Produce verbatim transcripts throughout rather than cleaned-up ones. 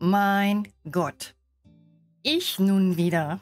mein Gott. Ich nun wieder.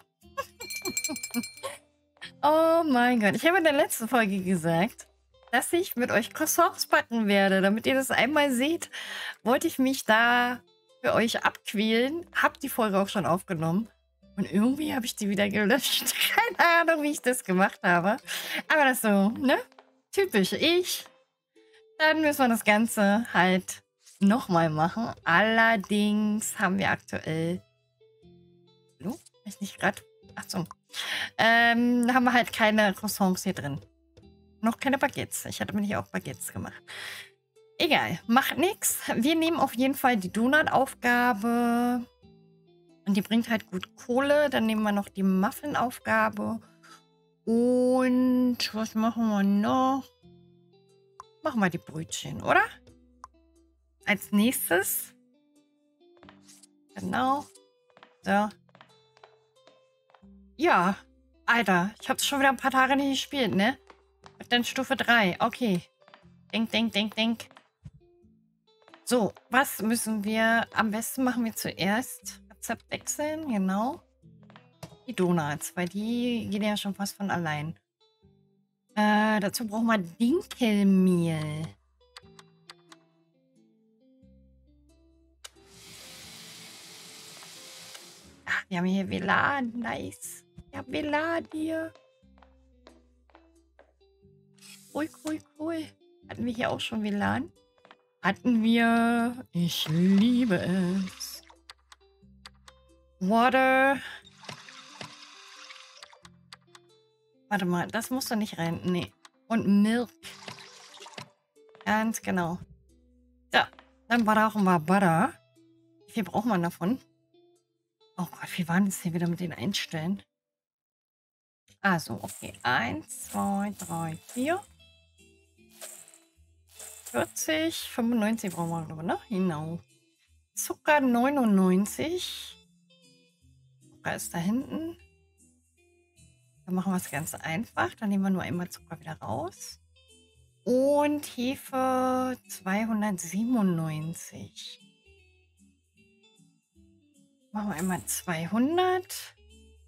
Oh mein Gott. Ich habe in der letzten Folge gesagt, dass ich mit euch Croissants backen werde. Damit ihr das einmal seht, wollte ich mich da für euch abquälen. Hab die Folge auch schon aufgenommen. Und irgendwie habe ich die wieder gelöscht. Keine Ahnung, wie ich das gemacht habe. Aber das ist so, ne? Typisch ich. Dann müssen wir das Ganze halt nochmal machen. Allerdings haben wir aktuell... Hallo? Ist nicht gerade... Ach so. Ähm, haben wir halt keine Croissants hier drin. Noch keine Baguettes. Ich hatte mir nicht auch Baguettes gemacht. Egal, macht nichts. Wir nehmen auf jeden Fall die Donut-Aufgabe. Und die bringt halt gut Kohle. Dann nehmen wir noch die Muffin-Aufgabe. Und was machen wir noch? Machen wir die Brötchen, oder? Als nächstes. Genau. So. Ja. Alter, ich habe schon wieder ein paar Tage nicht gespielt, ne? Und dann Stufe drei. Okay. Denk, denk, denk, denk. So, was müssen wir... Am besten machen wir zuerst Rezept wechseln. Genau. Die Donuts, weil die gehen ja schon fast von allein. Äh, dazu brauchen wir Dinkelmehl. Ach, wir haben hier W L A N. Nice. Ja, W L A N hier. Cool, cool, cool. Hatten wir hier auch schon W L A N? Hatten wir. Ich liebe es. Water. Warte mal, das muss doch nicht rein. Nee. Und Milk. Ganz genau. So, dann brauchen wir Butter. Wie viel braucht man davon? Oh Gott, wie waren das hier wieder mit den Einstellen? Also, okay. Eins, zwei, drei, vier. vierzig, fünfundneunzig brauchen wir, glaube ich, ne? Genau. Zucker neunundneunzig. Zucker ist da hinten. Dann machen wir es ganz einfach. Dann nehmen wir nur einmal Zucker wieder raus. Und Hefe zweihundertsiebenundneunzig. Machen wir einmal zweihundert.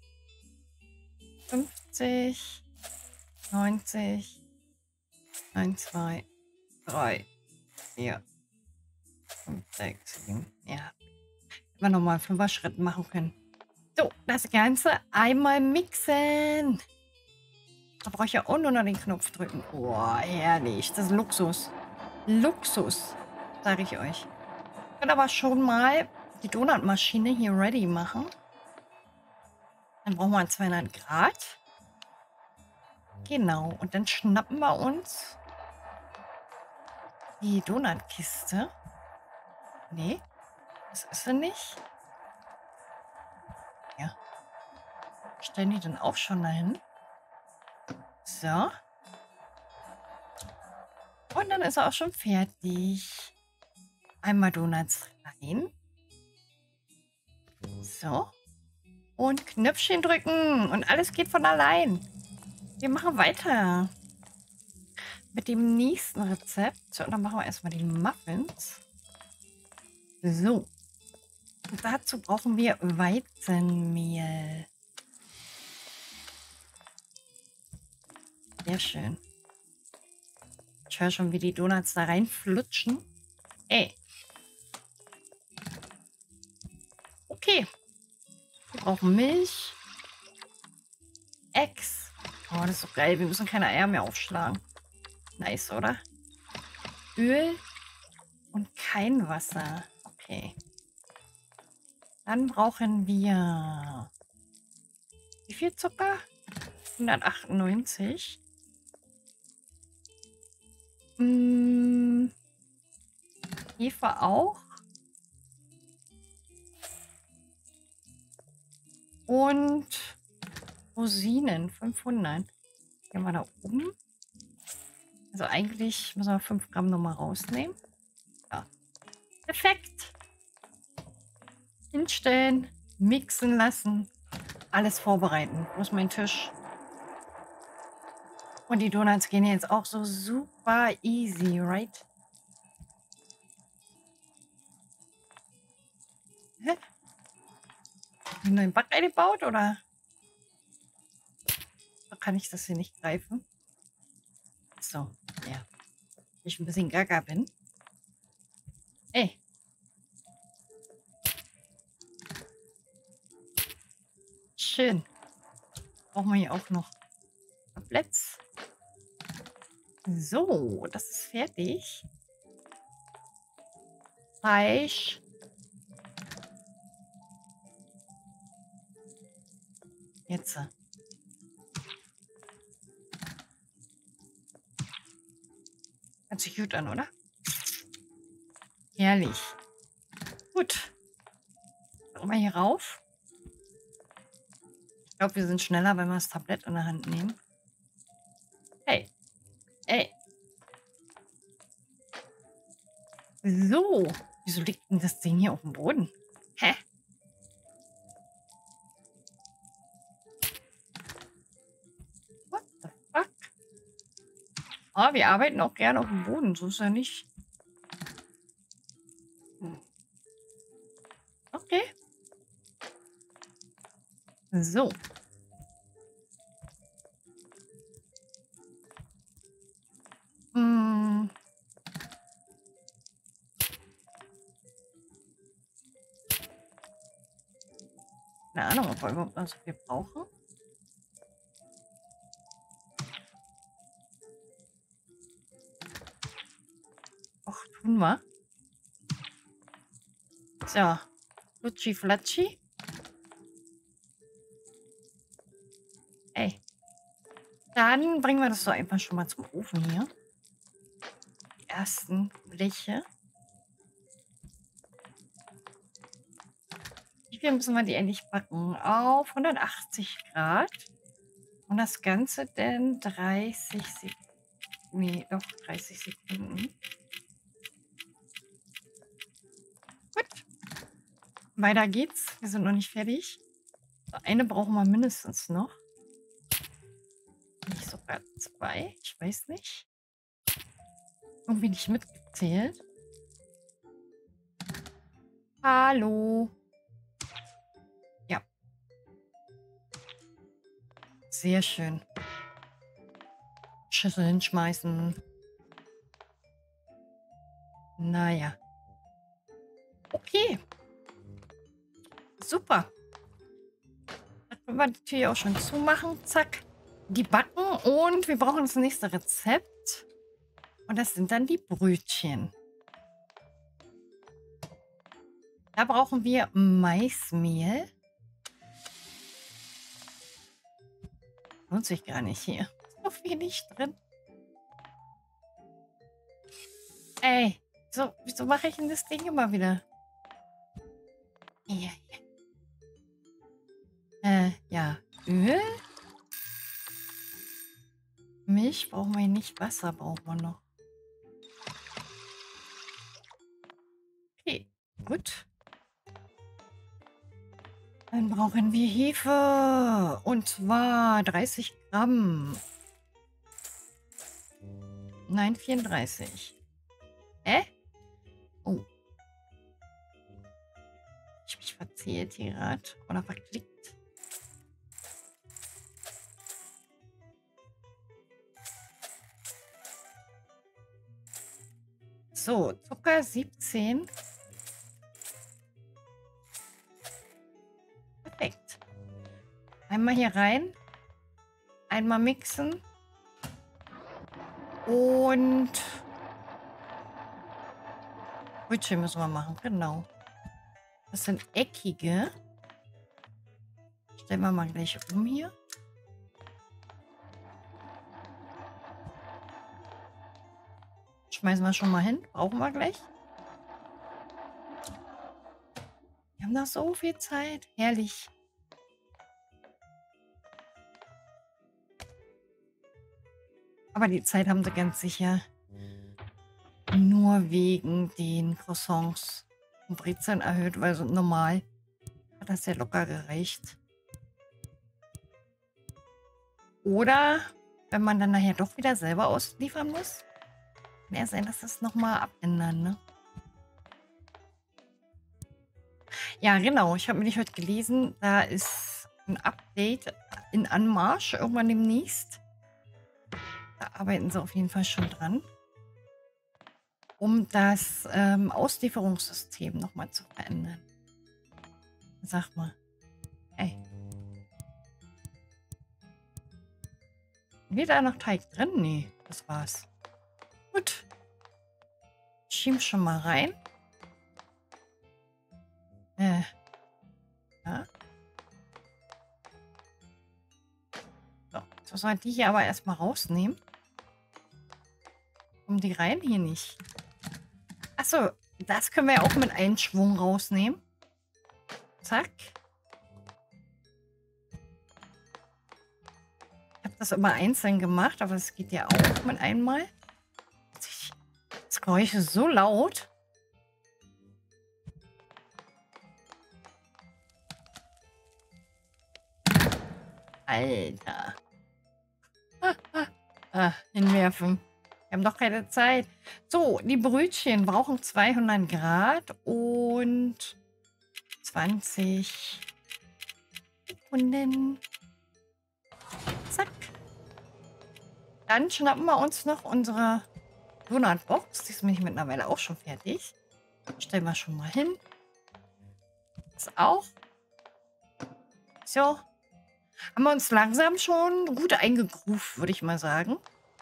fünfzig. neunzig. eins, zwei, drei, vier, fünf, sechs, sieben. Ja. Hätten wir nochmal fünfer Schritt machen können. So, das Ganze einmal mixen. Da brauche ich ja auch nur noch den Knopf drücken. Oh, herrlich. Das ist Luxus. Luxus, sage ich euch. Ich kann aber schon mal die Donutmaschine hier ready machen. Dann brauchen wir zweihundert Grad. Genau. Und dann schnappen wir uns die Donutkiste. Nee, das ist sie nicht. Ja. Stellen die dann auch schon dahin. So. Und dann ist er auch schon fertig. Einmal Donuts rein. So. Und Knöpfchen drücken. Und alles geht von allein. Wir machen weiter. Mit dem nächsten Rezept. Und dann machen wir erstmal die Muffins. So. Und dazu brauchen wir Weizenmehl. Sehr schön. Ich höre schon, wie die Donuts da reinflutschen. Ey. Okay. Wir brauchen Milch. Eggs. Oh, das ist so geil. Wir müssen keine Eier mehr aufschlagen. Nice, oder? Öl und kein Wasser. Okay. Dann brauchen wir... Wie viel Zucker? hundertachtundneunzig. Hm. Hefe auch. Und Rosinen, fünfhundert. Gehen wir da oben. Also eigentlich müssen wir fünf Gramm nochmal rausnehmen. Ja. Perfekt. Hinstellen, mixen lassen. Alles vorbereiten. Wo ist mein Tisch? Und die Donuts gehen jetzt auch so super easy, right? Hä? Hab ich einen neuen Bug eingebaut oder kann ich das hier nicht greifen? So, ja. Ich ein bisschen gaga bin. Ey. Schön. Brauchen wir hier auch noch Tabletts. So, das ist fertig. Fleisch. Jetzt. Hört sich gut an, oder? Herrlich. Gut. Machen wir hier rauf. Ich glaube, wir sind schneller, wenn wir das Tablett in der Hand nehmen. Hey. Ey. So. Wieso liegt denn das Ding hier auf dem Boden? Hä? What the fuck? Oh, wir arbeiten auch gerne auf dem Boden. So ist ja nicht. Hm. Okay. So. Hm. Keine Ahnung, ob wir überhaupt was wir brauchen. Och, tun wir. So. Flutschi Flatschi. Ey. Dann bringen wir das so einfach schon mal zum Ofen hier. Die ersten Bleche. Wie viel müssen wir die endlich backen? Auf hundertachtzig Grad. Und das Ganze denn dreißig Sekunden. Nee, doch dreißig Sekunden. Gut. Weiter geht's. Wir sind noch nicht fertig. Eine brauchen wir mindestens noch. Nicht sogar zwei. Ich weiß nicht. Irgendwie nicht mitgezählt. Hallo. Ja. Sehr schön. Schüsseln schmeißen. Naja. Okay. Super. Dann können wir die Tür auch schon zumachen. Zack. Die backen und wir brauchen das nächste Rezept. Und das sind dann die Brötchen. Da brauchen wir Maismehl. Lohnt sich gar nicht hier. Ist noch wenig drin. Ey, so, wieso mache ich denn das Ding immer wieder? Ja, ja. Äh, ja. Öl. Milch brauchen wir nicht. Wasser brauchen wir noch. Okay, gut. Dann brauchen wir Hefe. Und zwar dreißig Gramm. Nein, vierunddreißig. Hä? Oh. Ich mich verzählt hier gerade. Oder verklickt. So, Zucker siebzehn. Perfekt. Einmal hier rein. Einmal mixen. Und Brötchen müssen wir machen, genau. Das sind eckige. Stellen wir mal gleich um hier. Schmeißen wir schon mal hin. Brauchen wir gleich. Wir haben noch so viel Zeit. Herrlich. Aber die Zeit haben sie ganz sicher nur wegen den Croissants und Brezeln erhöht, weil so normal hat das ja locker gereicht. Oder wenn man dann nachher doch wieder selber ausliefern muss, kann ja sein, dass das nochmal abändern, ne? Ja, genau. Ich habe nämlich heute gelesen, da ist ein Update in Anmarsch irgendwann demnächst. Da arbeiten sie auf jeden Fall schon dran, um das ähm, Auslieferungssystem nochmal zu verändern. Sag mal. Ey. Wird da noch Teig drin? Nee, das war's. Gut. Schieben schon mal rein. Äh. Ja. So, so soll die hier aber erstmal rausnehmen. Um die rein hier nicht. Achso, das können wir ja auch mit einem Schwung rausnehmen. Zack. Ich habe das immer einzeln gemacht, aber es geht ja auch mit einmal. Das Geräusch ist so laut. Alter. Ah, ah, ah, hinwerfen. Wir haben doch keine Zeit. So, die Brötchen brauchen zweihundert Grad und zwanzig Sekunden. Zack. Dann schnappen wir uns noch unsere Donutbox. Die ist nämlich mittlerweile auch schon fertig. Stellen wir schon mal hin. Das auch. So. Haben wir uns langsam schon gut eingegruft, würde ich mal sagen.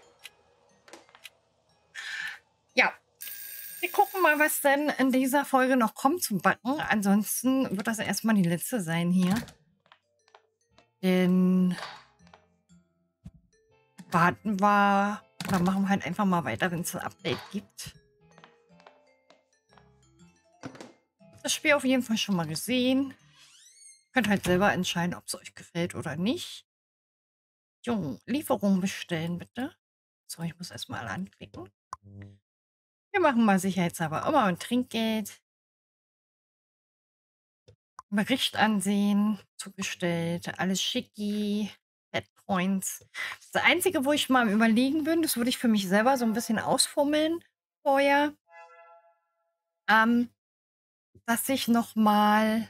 Ja. Wir gucken mal, was denn in dieser Folge noch kommt zum Backen. Ansonsten wird das erstmal die letzte sein hier. Denn warten wir oder machen wir halt einfach mal weiter, wenn es ein Update gibt. Das Spiel auf jeden Fall schon mal gesehen. Könnt halt selber entscheiden, ob es euch gefällt oder nicht. Jo, Lieferung bestellen, bitte. So, ich muss erstmal alle anklicken. Wir machen mal sicherheitshalber immer ein Trinkgeld. Bericht ansehen, zugestellt, alles schicki, Bad Points. Das Einzige, wo ich mal am Überlegen bin, das würde ich für mich selber so ein bisschen ausfummeln vorher, ähm, dass ich noch mal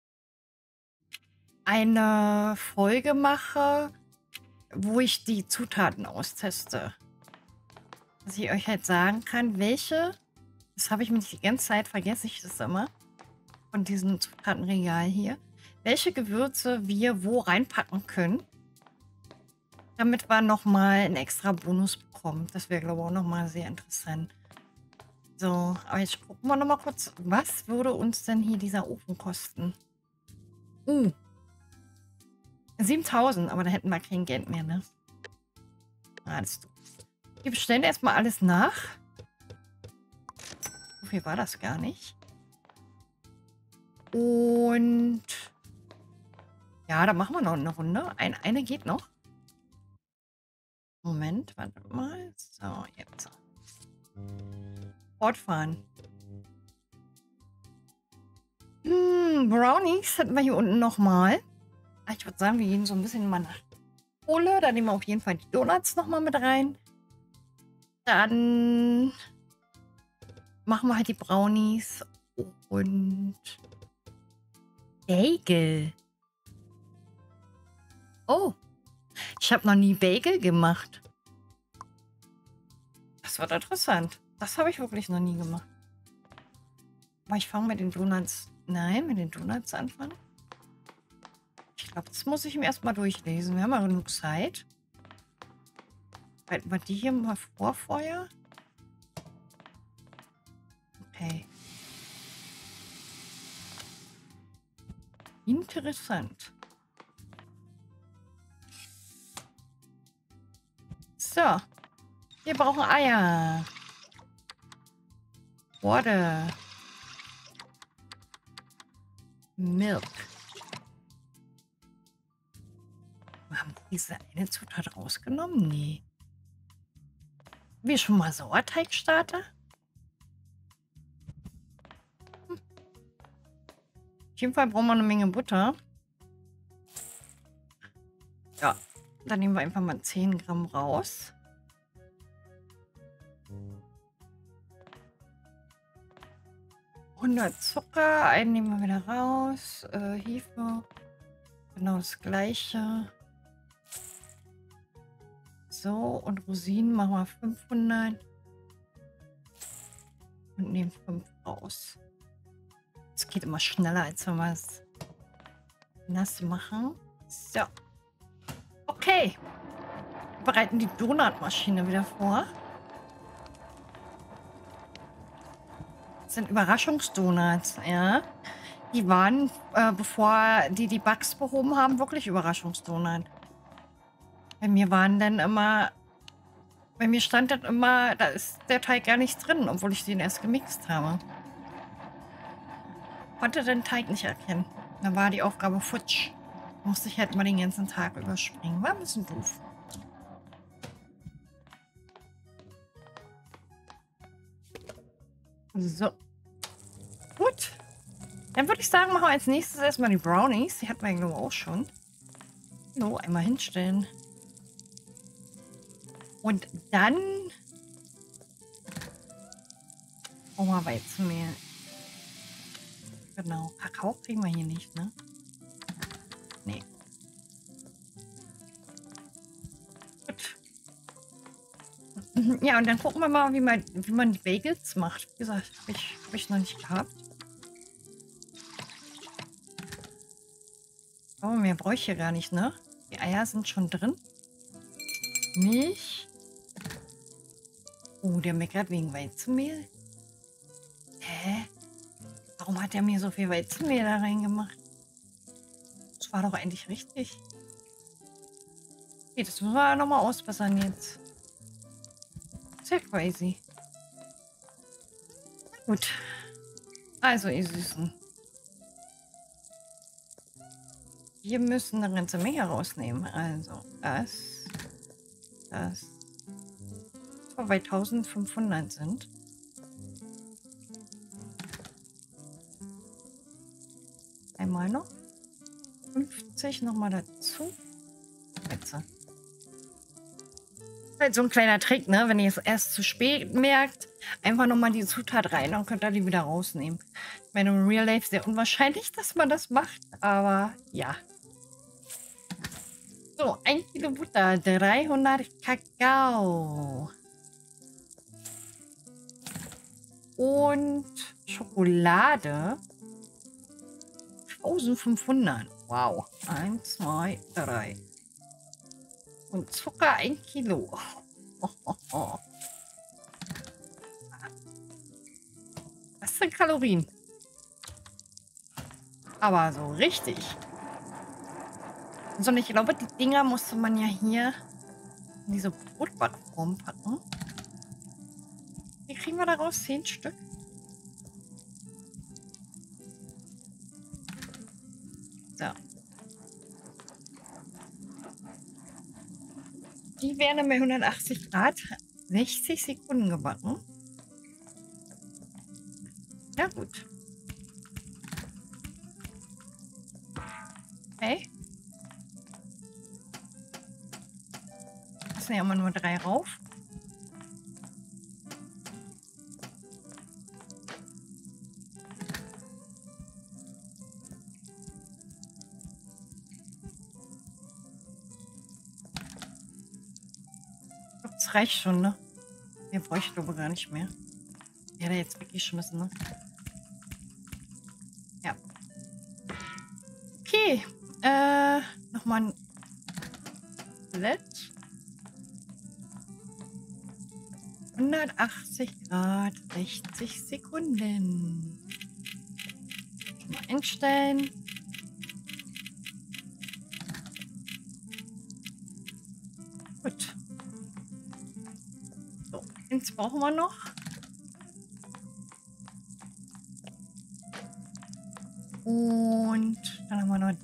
eine Folge mache, wo ich die Zutaten austeste. Dass ich euch halt sagen kann, welche, das habe ich mich die ganze Zeit, vergesse ich das immer, von diesem Zutatenregal hier, welche Gewürze wir wo reinpacken können, damit wir nochmal einen extra Bonus bekommen. Das wäre, glaube ich, auch nochmal sehr interessant. So, aber jetzt gucken wir nochmal kurz, was würde uns denn hier dieser Ofen kosten? Uh, siebentausend, aber da hätten wir kein Geld mehr, ne? Alles du. Wir bestellen erstmal alles nach. So viel war das gar nicht. Und ja, da machen wir noch eine Runde. Ein, eine geht noch. Moment, warte mal. So, jetzt. Fortfahren. Hm, Brownies hatten wir hier unten nochmal. Ich würde sagen, wir gehen so ein bisschen mal nach Kohle. Da nehmen wir auf jeden Fall die Donuts nochmal mit rein. Dann machen wir halt die Brownies und Bagel. Oh, ich habe noch nie Bagel gemacht. Das wird interessant. Das habe ich wirklich noch nie gemacht. Aber ich fange mit den Donuts. Nein, mit den Donuts anfangen. Ich glaube, das muss ich mir erstmal durchlesen. Wir haben ja genug Zeit. Halten wir die hier mal vor vorher. Okay. Interessant. So. Wir brauchen Eier. Water. Milk. Haben wir diese eine Zutat rausgenommen? Nee. Haben wir schon mal Sauerteigstarter? Hm. Auf jeden Fall brauchen wir eine Menge Butter. Ja, dann nehmen wir einfach mal zehn Gramm raus. hundert Zucker. Einen nehmen wir wieder raus. Äh, Hefe. Genau das gleiche. So, und Rosinen machen wir fünfhundert. Und nehmen fünf raus. Es geht immer schneller, als wenn wir es nass machen. So. Okay. Wir bereiten die Donutmaschine wieder vor. Das sind Überraschungsdonuts, ja. Die waren, äh, bevor die die Bugs behoben haben, wirklich Überraschungsdonut. Bei mir waren dann immer, bei mir stand dann immer, da ist der Teig gar nicht drin, obwohl ich den erst gemixt habe. Konnte den Teig nicht erkennen. Da war die Aufgabe futsch. Musste ich halt mal den ganzen Tag überspringen. War ein bisschen doof. So. Gut. Dann würde ich sagen, machen wir als nächstes erstmal die Brownies. Die hatten wir, glaube ich, auch schon. So, einmal hinstellen. Und dann brauchen wir Weizenmehl. Genau. Kakao kriegen wir hier nicht, ne? Nee. Gut. Ja, und dann gucken wir mal, wie man, wie man die Bagels macht. Wie gesagt, habe ich, hab ich noch nicht gehabt. Oh, mehr bräuchte ich hier gar nicht, ne? Die Eier sind schon drin. Milch. Oh, der meckert wegen Weizenmehl. Hä? Warum hat er mir so viel Weizenmehl da reingemacht? Das war doch eigentlich richtig. Okay, das müssen wir nochmal ausbessern jetzt. Sehr crazy. Gut. Also, ihr Süßen. Wir müssen eine ganze Menge rausnehmen. Also, das, das, wobei eintausendfünfhundert sind. Einmal noch. fünfzig nochmal dazu. Jetzt. Halt so ein kleiner Trick, ne? Wenn ihr es erst zu spät merkt, einfach nochmal die Zutat rein, dann könnt ihr die wieder rausnehmen. Ich meine, im Real Life sehr unwahrscheinlich, dass man das macht, aber ja. So, ein Kilo Butter, dreihundert Kakao. Und Schokolade. eintausendfünfhundert. Wow. Eins, zwei, drei. Und Zucker ein Kilo. Oh, oh, oh. Das sind Kalorien. Aber so richtig. So, und ich glaube, die Dinger musste man ja hier in diese Brotbackform packen. Wie kriegen wir daraus? Zehn Stück. So. Die werden bei hundertachtzig Grad sechzig Sekunden gebacken. Ja, gut. Okay. Das sind ja immer nur drei rauf. Das reicht schon, ne? Den brauche ich glaube gar nicht mehr. Der hat jetzt weggeschmissen, ne? Ja. Okay. Äh, nochmal ein Blatt. hundertachtzig Grad, sechzig Sekunden. Mal einstellen. Gut. So, jetzt brauchen wir noch. Und dann haben wir noch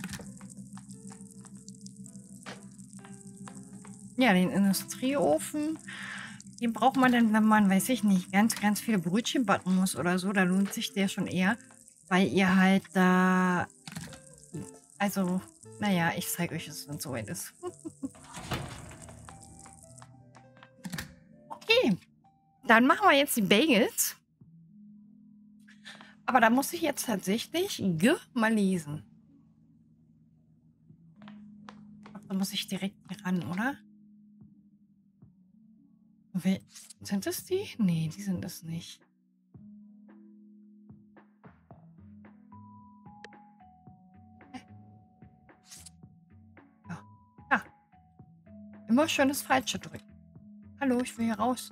ja, den Industrieofen. Den braucht man dann, wenn man, weiß ich nicht, ganz, ganz viele Brötchen backen muss oder so. Da lohnt sich der schon eher, weil ihr halt da, also, naja, ich zeige euch es, wenn es soweit ist. Okay, dann machen wir jetzt die Bagels. Aber da muss ich jetzt tatsächlich G mal lesen. Da muss ich direkt hier ran, oder? Wel- Sind es die? Nee, die sind es nicht. Ja. Ja. Immer schön das Falsche drücken. Hallo, ich will hier raus.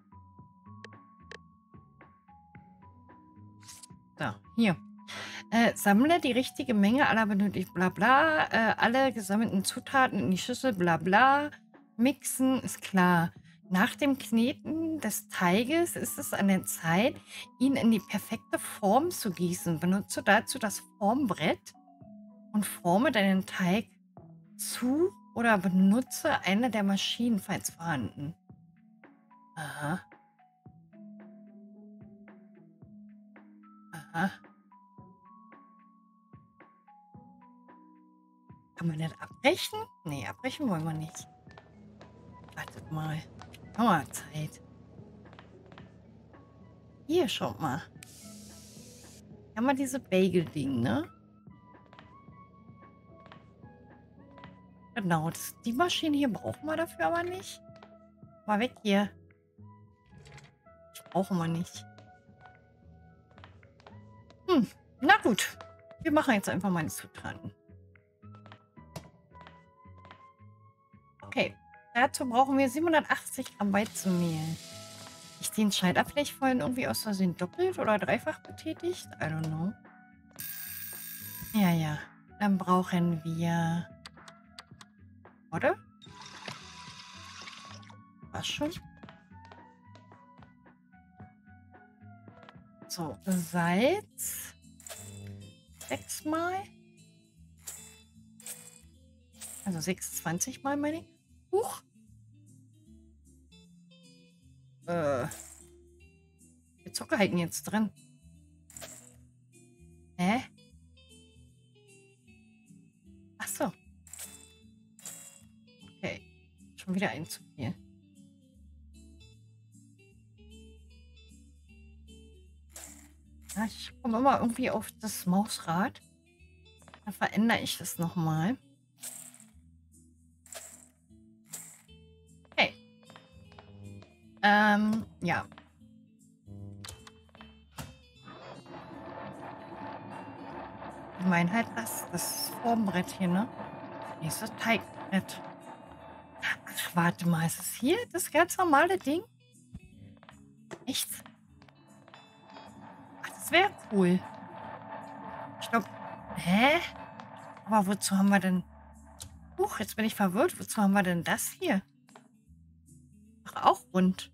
So, hier. Äh, sammle die richtige Menge aller benötigt, bla bla. Äh, alle gesammelten Zutaten in die Schüssel, bla bla. Mixen, ist klar. Nach dem Kneten des Teiges ist es an der Zeit, ihn in die perfekte Form zu gießen. Benutze dazu das Formbrett und forme deinen Teig zu oder benutze eine der Maschinen, falls vorhanden. Aha. Aha. Kann man das abbrechen? Nee, abbrechen wollen wir nicht. Wartet mal. Haben wir Zeit. Hier, schaut mal. Hier haben wir diese Bagel-Ding, ne? Genau, das, die Maschine hier brauchen wir dafür aber nicht. Mal weg hier. Das brauchen wir nicht. Hm, na gut. Wir machen jetzt einfach mal die Zutaten. Okay. Dazu brauchen wir siebenhundertachtzig Gramm Weizenmehl. Ich den Schalter vielleicht vorhin irgendwie aus Versehen doppelt oder dreifach betätigt? I don't know. Ja, ja. Dann brauchen wir... Oder? Was schon? So, Salz. Sechsmal. Also sechsundzwanzig Mal, meine ich. Huch. Äh. Die Zucker halten jetzt drin. Hä? Ach so. Okay. Schon wieder ein zu viel. Ja, ich komme immer irgendwie auf das Mausrad. Dann verändere ich das nochmal. Okay. Ähm, ja. Ich meine halt das, das Formbrett hier, ne? Nächstes Teigbrett. Ach, warte mal, ist es hier das ganz normale Ding? Echt? Ach, das wäre cool. Ich glaube, hä? Aber wozu haben wir denn... Huch, jetzt bin ich verwirrt. Wozu haben wir denn das hier? Ach, auch rund.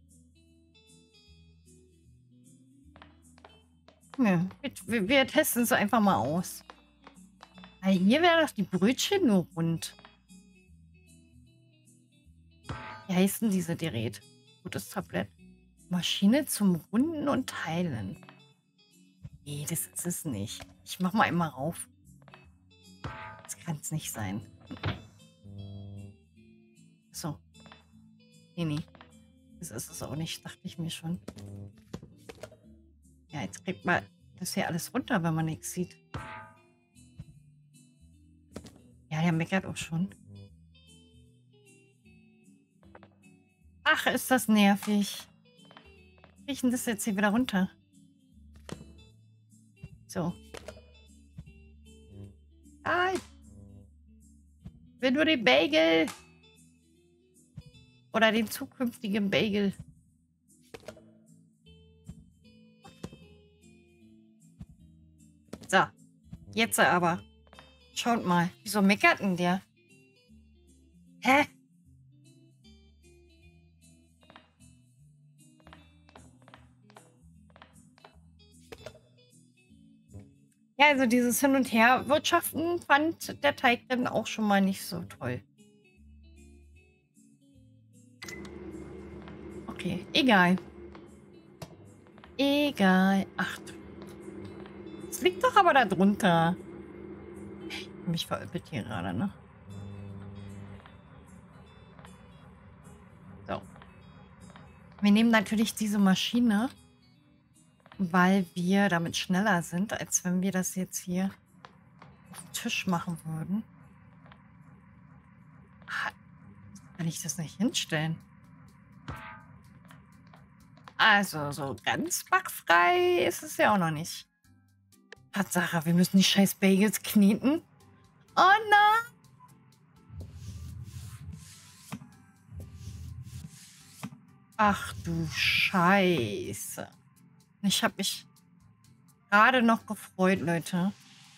Ja, wir, wir testen es einfach mal aus. Weil hier wäre doch die Brötchen nur rund. Wie heißt denn diese Gerät? Gutes Tablett. Maschine zum Runden und Teilen. Nee, das ist es nicht. Ich mach mal einmal rauf. Das kann es nicht sein. So. Nee, nee. Das ist es auch nicht, dachte ich mir schon. Ja, jetzt kriegt man das hier alles runter, wenn man nichts sieht. Ja, der meckert auch schon. Ach, ist das nervig. Wie krieg ich denn das jetzt hier wieder runter? So. Ah, ich will nur den Bagel. Oder den zukünftigen Bagel. So. Jetzt aber. Schaut mal. Wieso meckert denn der? Hä? Ja, also dieses Hin- und Her-Wirtschaften fand der Teig dann auch schon mal nicht so toll. Okay, egal. Egal. Ach, es liegt doch aber da drunter. Ich hab mich veräppelt hier gerade, ne? So. Wir nehmen natürlich diese Maschine. weil wir damit schneller sind, als wenn wir das jetzt hier auf dem Tisch machen würden. Ah, kann ich das nicht hinstellen? Also, so ganz backfrei ist es ja auch noch nicht. Tatsache, wir müssen die scheiß Bagels kneten. Oh nein! Ach du Scheiße. Ich habe mich gerade noch gefreut, Leute.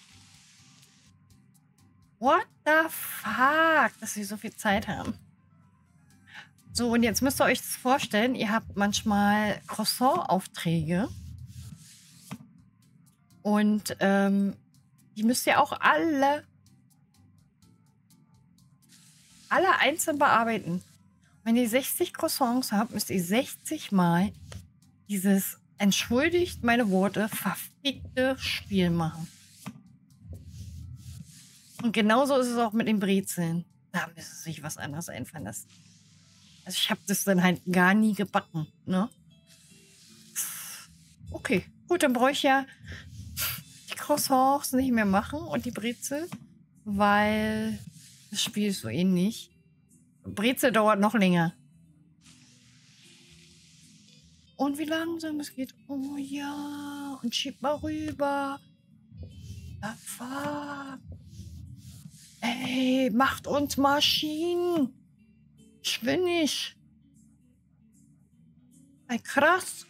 What the fuck, dass wir so viel Zeit haben. So, und jetzt müsst ihr euch das vorstellen, ihr habt manchmal Croissant-Aufträge. Und ähm, die müsst ihr auch alle, alle einzeln bearbeiten. Wenn ihr sechzig Croissants habt, müsst ihr sechzig Mal dieses, entschuldigt meine Worte, verfickte Spiel machen. Und genauso ist es auch mit den Brezeln. Da müssen sie sich was anderes einfallen lassen. Also ich habe das dann halt gar nie gebacken, ne? Okay, gut, dann brauche ich ja die Croissants nicht mehr machen und die Brezel, weil das Spiel ist so ähnlich. Brezel dauert noch länger. Und wie langsam es geht. Oh ja, und schieb mal rüber. Abfahrt. Ey, macht uns Maschinen. Schwinnig. Ey, krass.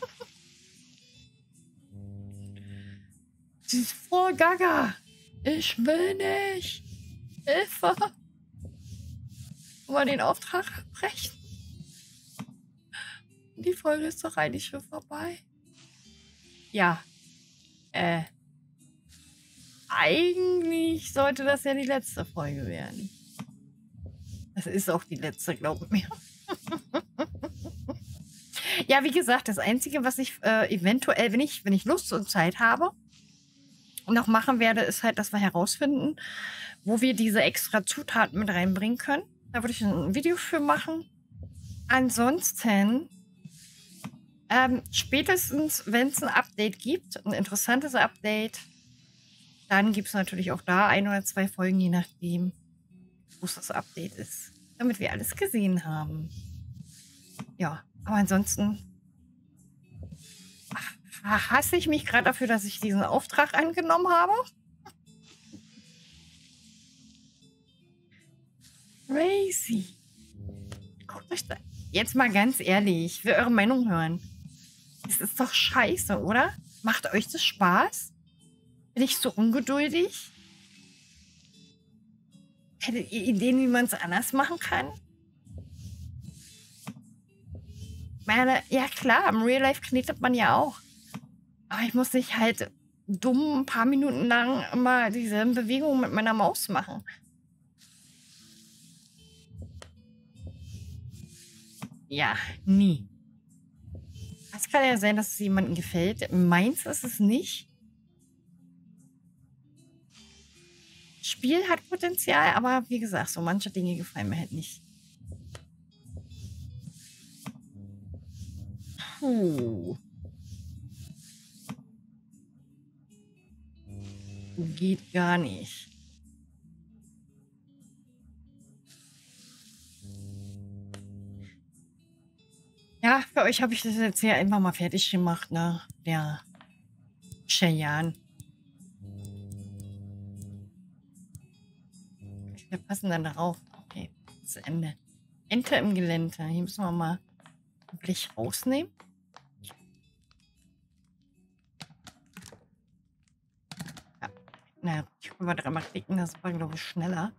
Sie ist voll gaga. Ich will nicht. Hilfe. Wollen wir den Auftrag abbrechen? Die Folge ist doch eigentlich schon vorbei. Ja. Äh. Eigentlich sollte das ja die letzte Folge werden. Das ist auch die letzte, glaubt mir. Ja, wie gesagt, das Einzige, was ich äh, eventuell, wenn ich, wenn ich Lust und Zeit habe, noch machen werde, ist halt, dass wir herausfinden, wo wir diese extra Zutaten mit reinbringen können. Da würde ich ein Video für machen. Ansonsten, ähm, spätestens, wenn es ein Update gibt, ein interessantes Update, dann gibt es natürlich auch da ein oder zwei Folgen, je nachdem, wo es das Update ist. Damit wir alles gesehen haben. Ja, aber ansonsten ach, hasse ich mich gerade dafür, dass ich diesen Auftrag angenommen habe. Crazy. Guckt euch da. Jetzt mal ganz ehrlich, ich will eure Meinung hören. Das ist doch scheiße, oder? Macht euch das Spaß? Bin ich so ungeduldig? Hättet ihr Ideen, wie man es anders machen kann? Ich meine, ja klar, im Real Life knetet man ja auch. Aber ich muss nicht halt dumm ein paar Minuten lang immer dieselben Bewegungen mit meiner Maus machen. Ja, nie. Es kann ja sein, dass es jemandem gefällt. Meins ist es nicht. Spiel hat Potenzial, aber wie gesagt, so manche Dinge gefallen mir halt nicht. Puh. Geht gar nicht. Ja, für euch habe ich das jetzt hier einfach mal fertig gemacht, ne? Der Cheyenne. Wir passen dann darauf. Okay, zu Ende. Ente im Gelände. Hier müssen wir mal ein Blech rausnehmen. Ja. Na, ich kann mal dreimal klicken, das war, glaube ich, schneller.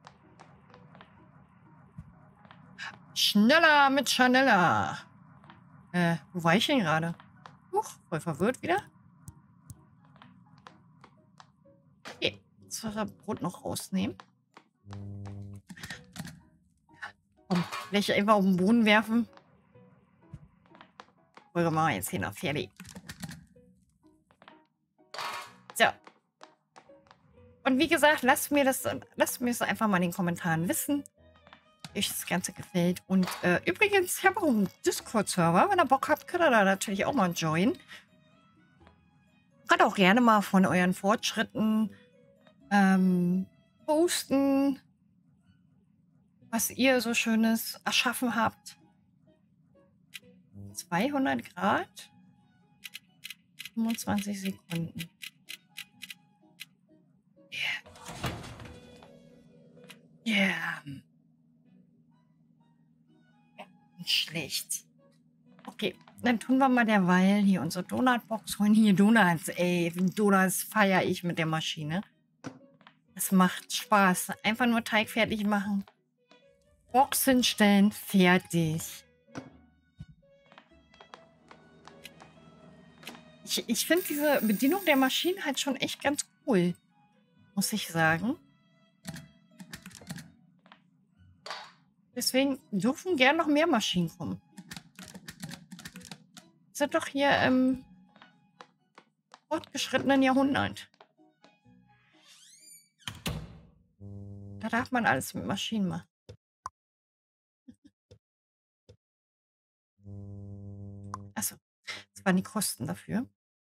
Schneller mit Chanella. Äh, wo war ich denn gerade? Huch, voll verwirrt wieder. Okay, jetzt soll das Brot noch rausnehmen. Komm, Blech einfach auf den Boden werfen. Folge machen wir jetzt hier noch fertig. So. Und wie gesagt, lasst mir das, lasst mir das einfach mal in den Kommentaren wissen, wie euch das Ganze gefällt. Und äh, übrigens, ich habe auch einen Discord-Server. Wenn ihr Bock habt, könnt ihr da natürlich auch mal joinen. Könnt auch gerne mal von euren Fortschritten ähm, posten, was ihr so Schönes erschaffen habt. zweihundert Grad, fünfundzwanzig Sekunden. Yeah. Yeah. Ja, nicht schlecht. Okay, dann tun wir mal derweil hier unsere Donutbox holen. Hier Donuts, ey. Donuts feiere ich mit der Maschine. Das macht Spaß. Einfach nur Teig fertig machen. Box hinstellen, fertig. Ich, ich finde diese Bedienung der Maschinen halt schon echt ganz cool. Muss ich sagen. Deswegen dürfen gern noch mehr Maschinen kommen. Wir sind doch hier im fortgeschrittenen Jahrhundert. Da darf man alles mit Maschinen machen. Achso, das waren die Kosten dafür.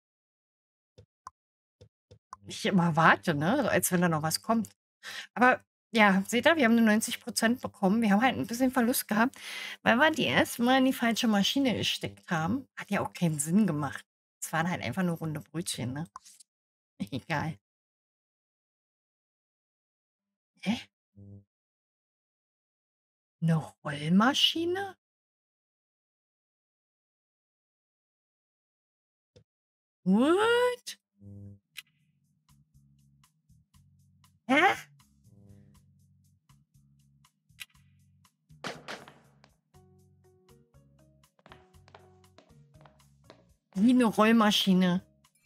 Ich immer warte, ne? Als wenn da noch was kommt. Aber ja, seht ihr, wir haben nur neunzig Prozent bekommen. Wir haben halt ein bisschen Verlust gehabt, weil wir die erste Mal in die falsche Maschine gesteckt haben. Hat ja auch keinen Sinn gemacht. Es waren halt einfach nur runde Brötchen, ne? Egal. Hä? Eine Rollmaschine? What? Hä? Wie eine Rollmaschine.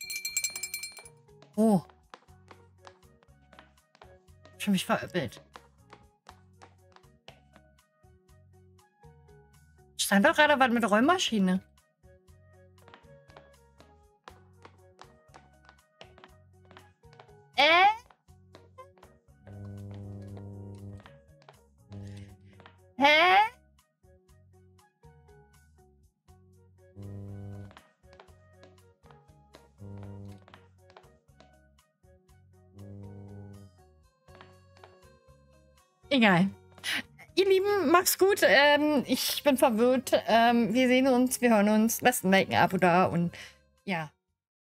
Oh. Schon mich veräppelt. Stand doch gerade was mit Rollmaschine. Äh? Hä? Egal. Ihr Lieben, macht's gut. Ähm, ich bin verwirrt. Ähm, wir sehen uns, wir hören uns. Lasst ein Like, ein Abo da und ja.